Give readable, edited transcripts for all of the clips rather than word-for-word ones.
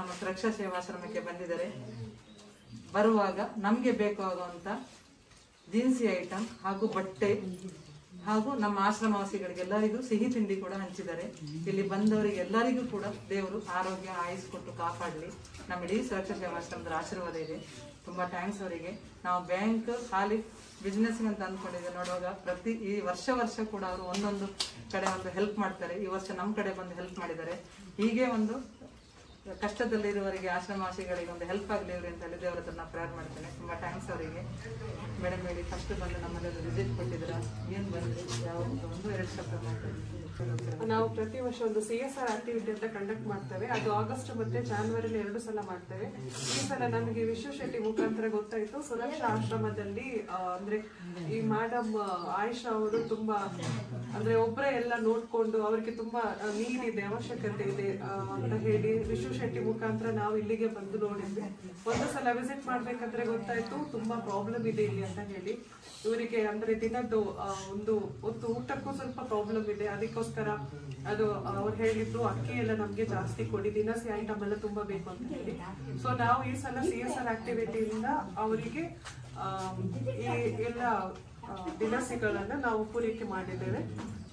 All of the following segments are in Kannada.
ನಮ್ಮ ಸುರಕ್ಷಾ ಸೇವಾಶ್ರಮಕ್ಕೆ ಬಂದಿದ್ದಾರೆ. ಬರುವಾಗ ನಮಗೆ ಬೇಕಾಗುವಂತ ದಿನಸಿ ಐಟಮ್ ಹಾಗೂ ಬಟ್ಟೆ ಹಾಗೂ ನಮ್ಮ ಆಶ್ರಮವಾಸಿಗಳಿಗೆಲ್ಲರಿಗೂ ಸಿಹಿ ತಿಂಡಿ ಕೂಡ ಹಂಚಿದ್ದಾರೆ. ಇಲ್ಲಿ ಬಂದವರಿಗೆ ಎಲ್ಲರಿಗೂ ಕೂಡ ದೇವರು ಆರೋಗ್ಯ ಆಯುಸ್ ಕೊಟ್ಟು ಕಾಪಾಡಲಿ. ನಮ್ಮ ಇಡೀ ಸುರಕ್ಷಾ ಸೇವಾಶ್ರಮದ ಆಶೀರ್ವಾದ ಇದೆ. ತುಂಬಾ ಥ್ಯಾಂಕ್ಸ್ ಅವರಿಗೆ. ನಾವು ಬ್ಯಾಂಕ್ ಖಾಲಿ ಬಿಸ್ನೆಸ್ ಅಂತ ಅಂದ್ಕೊಂಡಿದ್ದೆ, ನೋಡುವಾಗ ಈ ವರ್ಷ ಕೂಡ ಅವರು ಒಂದೊಂದು ಕಡೆ ಒಂದು ಹೆಲ್ಪ್ ಮಾಡ್ತಾರೆ. ಈ ವರ್ಷ ನಮ್ಮ ಕಡೆ ಬಂದು ಹೆಲ್ಪ್ ಮಾಡಿದ್ದಾರೆ. ಹೀಗೆ ಒಂದು ಕಷ್ಟದಲ್ಲಿರುವವರಿಗೆ ಆಶ್ರಮವಾಸಿಗಳಿಗೆ ಒಂದು ಹೆಲ್ಪ್ ಆಗಲಿ ಇವ್ರಿ ಅಂತ ಹೇಳಿ ದೇವರ ಹತ್ರ ನಾನು ಪ್ರೇಯರ್ ಮಾಡ್ತೇನೆ. ತುಂಬಾ ಥ್ಯಾಂಕ್ಸ್ ಅವರಿಗೆ. ಮೇಡಮ್ ಹೇಳಿ ಫಸ್ಟ್ ಬಂದು ನಮ್ಮಲ್ಲಿ ವಿಸಿಟ್ ಕೊಟ್ಟಿದ್ರ, ಏನ್ ಬಂದ್ರಿ, ಯಾವ 1-2 ಶಬ್ದ ಮಾತಾಡಿ. ನಾವು ಪ್ರತಿ ವರ್ಷ ಒಂದು CSR ಆಕ್ಟಿವಿಟಿ ಅಂತ ಕಂಡಕ್ಟ್ ಮಾಡ್ತೇವೆ. ಅದು ಆಗಸ್ಟ್ ಮತ್ತೆ ಜಾನ್ವರಿಲಿ 2 ಸಲ ಮಾಡ್ತೇವೆ. ಈ ಸಲ ನಮಗೆ ವಿಶ್ವ ಶೆಟ್ಟಿ ಮುಖಾಂತರ ಗೊತ್ತಾಯ್ತು ಸುರಕ್ಷಾ ಆಶ್ರಮದಲ್ಲಿ ಅಂದ್ರೆ ಈ ಮೇಡಮ್ ಆಯಿಷಾ ಅವರು ತುಂಬಾ ಅಂದ್ರೆ ಒಬ್ಬರೇ ಎಲ್ಲ ನೋಡ್ಕೊಂಡು ಅವರಿಗೆ ತುಂಬಾ ನೀಡ್ ಇದೆ, ಅವಶ್ಯಕತೆ ಇದೆ ಅಂತ ಹೇಳಿ ವಿಶ್ವ ಶೆಟ್ಟಿ ಮುಖಾಂತರ ನಾವು ಇಲ್ಲಿಗೆ ಬಂದು ನೋಡಿದ್ವಿ. ಒಂದು ಸಲ ವಿಸಿಟ್ ಮಾಡ್ಬೇಕಂದ್ರೆ ಗೊತ್ತಾಯ್ತು ತುಂಬಾ ಪ್ರಾಬ್ಲಮ್ ಇದೆ ಇಲ್ಲಿ ಅಂತ ಹೇಳಿ. ಇವರಿಗೆ ಅಂದ್ರೆ ದಿನದ್ದು ಒಂದು ಹೊತ್ತು ಊಟಕ್ಕೂ ಸ್ವಲ್ಪ ಪ್ರಾಬ್ಲಮ್ ಇದೆ. ಅದಕ್ಕೋಸ್ಕರ ಅದು ಅವ್ರು ಹೇಳಿದ್ರು ಅಕ್ಕಿ ಎಲ್ಲ ನಮ್ಗೆ ಜಾಸ್ತಿ ಕೊಡಿ, ದಿನಸಿ ಐಟಮ್ ಎಲ್ಲ ತುಂಬಾ ಬೇಕು ಅಂತ ಹೇಳಿ. ಸೊ ನಾವು ಈ ಸಲ CSR ಆಕ್ಟಿವಿಟಿಯಿಂದ ಅವರಿಗೆ ಈ ಎಲ್ಲ ದಿನಸಿಗಳನ್ನ ನಾವು ಪೂರೈಕೆ ಮಾಡಿದ್ದೇವೆ.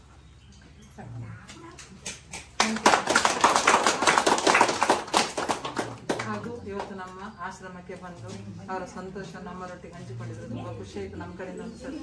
ಹಾಗೂ ಇವತ್ತು ನಮ್ಮ ಆಶ್ರಮಕ್ಕೆ ಬಂದು ಅವರ ಸಂತೋಷ ನಮ್ಮರೊಟ್ಟಿಗೆ ಹಂಚಿಕೊಂಡಿದ್ರು. ತುಂಬಾ ಖುಷಿ ಆಯ್ತು ನಮ್ಮ ಕಡೆಯಿಂದ ಒಂದು ಸರ್.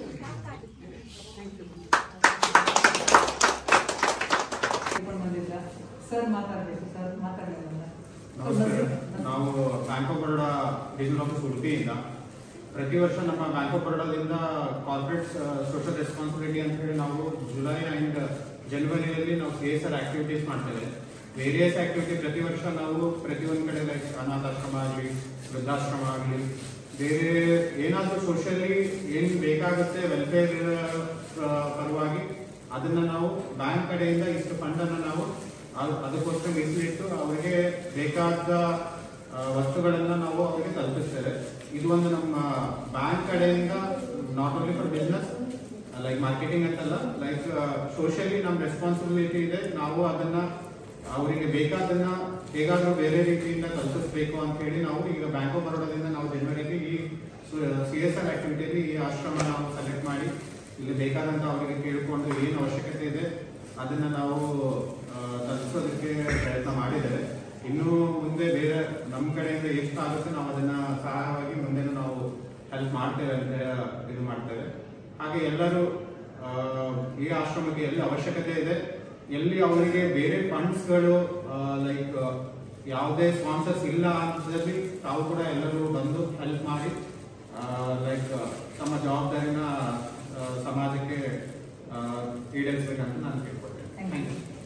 ಬಂದಿಲ್ಲ ಸರ್, ಮಾತಾಡಬೇಕು ಸರ್, ಮಾತಾಡಲಿಲ್ಲ. ನಾವು bank of Baroda regional office ಉಡುಪಿಯಿಂದ ಪ್ರತಿ ವರ್ಷ ನಮ್ಮ ಬ್ಯಾಂಕ್ ಆಫ್ ಬರೋಡಾದಿಂದ ಕಾರ್ಪೊರೇಟ್ ಸೋಷಿಯಲ್ ರೆಸ್ಪಾನ್ಸಿಬಿಲಿಟಿ ಅಂತ ಹೇಳಿ ನಾವು ಜುಲೈ ಅಂಡ್ ಜನವರಿಯಲ್ಲಿ ನಾವು CSR ಆಕ್ಟಿವಿಟೀಸ್ ಮಾಡ್ತೇವೆ. ವೇರಿಯಸ್ ಆಕ್ಟಿವಿಟಿ ಪ್ರತಿ ವರ್ಷ ನಾವು ಪ್ರತಿಯೊಂದು ಕಡೆ ಲೈಕ್ ಅನಾಥಾಶ್ರಮ ಆಗಲಿ, ವೃದ್ಧಾಶ್ರಮ ಆಗಲಿ, ಬೇರೆ ಏನಾದರೂ ಸೋಷಿಯಲಿ ಏನು ಬೇಕಾಗುತ್ತೆ ವೆಲ್ಫೇರ್ ಪರವಾಗಿ ಅದನ್ನ ನಾವು ಬ್ಯಾಂಕ್ ಕಡೆಯಿಂದ ಇಷ್ಟು ಫಂಡ್ ಅನ್ನು ನಾವು ಅದಕ್ಕೋಸ್ಕರ ಮೀಸಲಿಟ್ಟು ಅವರಿಗೆ ಬೇಕಾದ ವಸ್ತುಗಳನ್ನ ನಾವು ಅವರಿಗೆ ತಲುಪಿಸ್ತೇವೆ. ಇದು ಒಂದು ನಮ್ಮ ಬ್ಯಾಂಕ್ ಕಡೆಯಿಂದ not only for business like marketing ಅಂತಲ್ಲ, ಲೈಕ್ ಸೋಷಿಯಲಿ ನಮ್ಮ ರೆಸ್ಪಾನ್ಸಿಬಿಲಿಟಿ ಇದೆ. ನಾವು ಅದನ್ನ ಅವರಿಗೆ ಬೇಕಾದನ್ನ ಹೇಗಾದ್ರೂ ಬೇರೆ ರೀತಿಯಿಂದ ತಲುಪಿಸಬೇಕು ಅಂತ ಹೇಳಿ ನಾವು ಈಗ ಬ್ಯಾಂಕ್ ಆಫ್ ಬರೋಡಾದಿಂದ ನಾವು ಜನವರಿಗೆ ಈ CSR ಆಕ್ಟಿವಿಟಿಯಲ್ಲಿ ಈ ಆಶ್ರಮ ನಾವು ಸೆಲೆಕ್ಟ್ ಮಾಡಿ ಇಲ್ಲಿ ಬೇಕಾದಂತ ಅವರಿಗೆ ಕೇಳಿಕೊಂಡು ಏನು ಅವಶ್ಯಕತೆ ಇದೆ ಅದನ್ನ ನಾವು ತಲುಪಿಸೋದಕ್ಕೆ ಪ್ರಯತ್ನ ಮಾಡಿದ್ದೇವೆ. ಇನ್ನು ಮುಂದೆ ಬೇರೆ ನಮ್ಮ ಕಡೆಯಿಂದ ಎಷ್ಟು ಆಗುತ್ತೆ ನಾವು ಅದನ್ನ ಸಹಾಯವಾಗಿ ಮುಂದೆ ನಾವು ಹೆಲ್ಪ್ ಮಾಡ್ತೇವೆ ಅಂತ ಇದು ಮಾಡ್ತೇವೆ. ಹಾಗೆ ಎಲ್ಲರೂ ಈ ಆಶ್ರಮಕ್ಕೆ ಎಲ್ಲಿ ಅವಶ್ಯಕತೆ ಇದೆ, ಎಲ್ಲಿ ಅವರಿಗೆ ಬೇರೆ ಫಂಡ್ಸ್ಗಳು ಲೈಕ್ ಯಾವುದೇ ಸ್ಪಾನ್ಸರ್ಸ್ ಇಲ್ಲ ಅಂತದಲ್ಲಿ ತಾವು ಕೂಡ ಎಲ್ಲರೂ ಬಂದು ಹೆಲ್ಪ್ ಮಾಡಿ ಲೈಕ್ ತಮ್ಮ ಜವಾಬ್ದಾರಿನ ಸಮಾಜಕ್ಕೆ ಈಡೇರಿಸಬೇಕಂತ ನಾನು ಕೇಳ್ಕೊಳ್ತೇನೆ.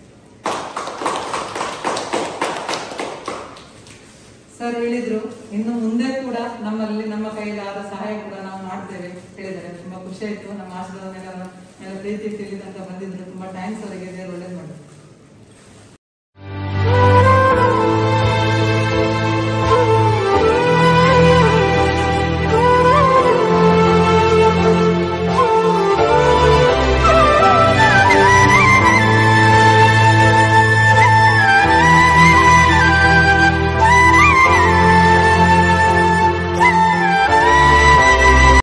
ಸರ್ ಹೇಳಿದ್ರು ಇನ್ನು ಮುಂದೆ ಕೂಡ ನಮ್ಮಲ್ಲಿ ನಮ್ಮ ಕೈಲಾದ ಸಹಾಯ ಕೂಡ ನಾವು ಮಾಡ್ತೇವೆ ಹೇಳಿದ್ದಾರೆ. ತುಂಬಾ ಖುಷಿ ಆಯ್ತು. ನಮ್ಮ ಆಶ್ರಮದ ಮೇಲೆ ಪ್ರೀತಿ ತಿಳಿದಂತ ಬಂದಿದ್ರು. ತುಂಬಾ ಥ್ಯಾಂಕ್ಸ್ ಅವರಿಗೆ. ದೇವರು ಒಳ್ಳೇದು ಮಾಡಿ.